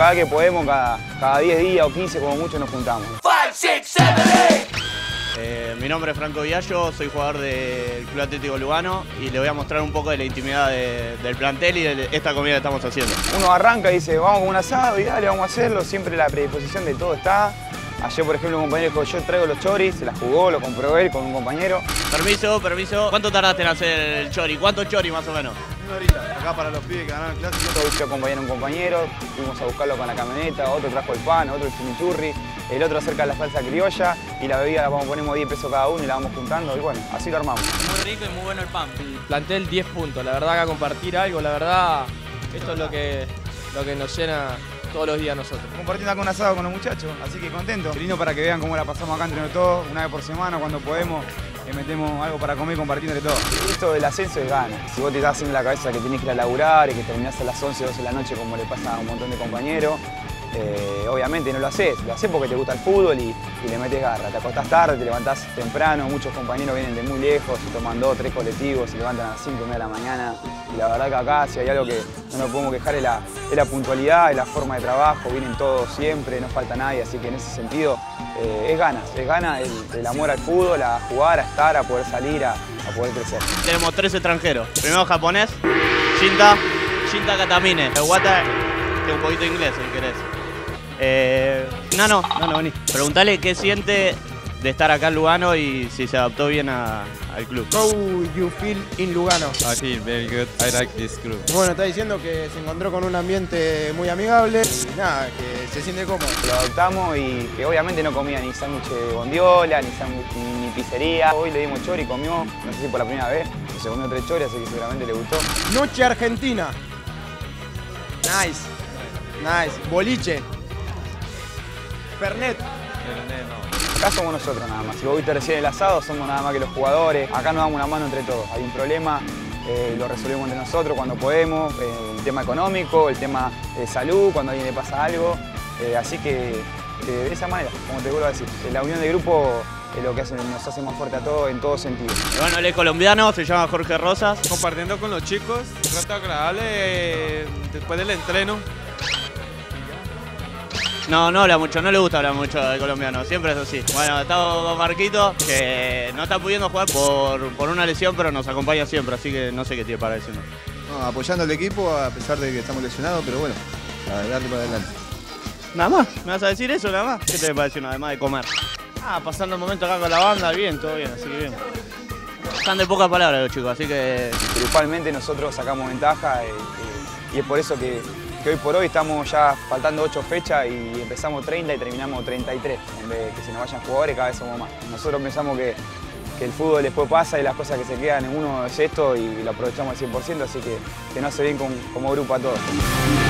cada que podemos, cada 10 días o 15 como mucho nos juntamos. 5, 6, 7, 8. Mi nombre es Franco Viallo, soy jugador del Club Atlético Lugano y le voy a mostrar un poco de la intimidad del plantel y de esta comida que estamos haciendo. Uno arranca y dice, vamos con un asado y dale, vamos a hacerlo, siempre la predisposición de todo está. Ayer, por ejemplo, un compañero dijo, yo traigo los choris, se la jugó, lo compró él con un compañero. Permiso. ¿Cuánto tardaste en hacer el chori? ¿Cuántos chori más o menos? Una horita, acá para los pibes que ganaron el clásico. Yo acompañé a un compañero, fuimos a buscarlo con la camioneta, otro trajo el pan, otro el chimichurri, el otro acerca de la salsa criolla y la bebida la ponemos 10 pesos cada uno y la vamos juntando y bueno, así lo armamos. Muy rico y muy bueno el pan. El plantel 10 puntos, la verdad que a compartir algo, la verdad, esto es lo que nos llena todos los días nosotros. Compartiendo acá un asado con los muchachos, así que contento. Lindo para que vean cómo la pasamos acá entre todos, una vez por semana cuando podemos. Metemos algo para comer compartiendo entre todos. Esto del ascenso es gana. Si vos te estás haciendo la cabeza que tenés que ir a laburar y que terminás a las 11 o 12 de la noche como le pasa a un montón de compañeros, obviamente no lo haces porque te gusta el fútbol y le metes garra. Te acostás tarde, te levantás temprano, muchos compañeros vienen de muy lejos, se toman 2 o 3 colectivos, se levantan a las 5:30 de la mañana y la verdad que acá si hay algo que no nos podemos quejar es la puntualidad, es la forma de trabajo, vienen todos siempre, no falta nadie, así que en ese sentido es ganas el amor al fútbol, a jugar, a estar, a poder salir, a poder crecer. Tenemos 3 extranjeros. Primero japonés, Shinta Katamine. Wata, un poquito de inglés si querés. Nano, vení. Preguntale qué siente de estar acá en Lugano y si se adaptó bien al club. How you feel in Lugano? I feel very good. I like this club. Bueno, está diciendo que se encontró con un ambiente muy amigable y nada, que se siente cómodo. Lo adoptamos y que obviamente no comía ni sándwich de bondiola, ni pizzería. Hoy le dimos chori, comió, no sé si por la primera vez, se comió 3 choris, así que seguramente le gustó. Noche Argentina. Nice. Boliche. Fernet. Acá somos nosotros nada más. Si vos viste recién el asado, somos nada más que los jugadores. Acá nos damos una mano entre todos. Hay un problema, lo resolvemos entre nosotros cuando podemos. El tema económico, el tema de salud, cuando a alguien le pasa algo. Así que de esa manera, como te vuelvo a decir, la unión de grupo es lo que nos hace más fuerte a todos en todo sentido. Bueno, él es colombiano, se llama Jorge Rosas. Compartiendo con los chicos, un rato agradable después del entreno. No habla mucho, no le gusta hablar mucho de colombiano, siempre es así. Bueno, estamos con Marquito, que no está pudiendo jugar por una lesión, pero nos acompaña siempre, así que no sé qué tiene para decirnos. No, apoyando al equipo a pesar de que estamos lesionados, pero bueno, a darle para adelante. ¿Nada más? ¿Me vas a decir eso nada más? ¿Qué te va a decir además de comer? Pasando el momento acá con la banda, bien, todo bien, así que bien. Están de pocas palabras los chicos, así que... Grupalmente nosotros sacamos ventaja y es por eso que hoy por hoy estamos ya faltando 8 fechas y empezamos 30 y terminamos 33. En vez de que se nos vayan jugadores, cada vez somos más. Nosotros pensamos que el fútbol después pasa y las cosas que se quedan en uno es esto y lo aprovechamos al 100%, así que nos hace bien como grupo a todos.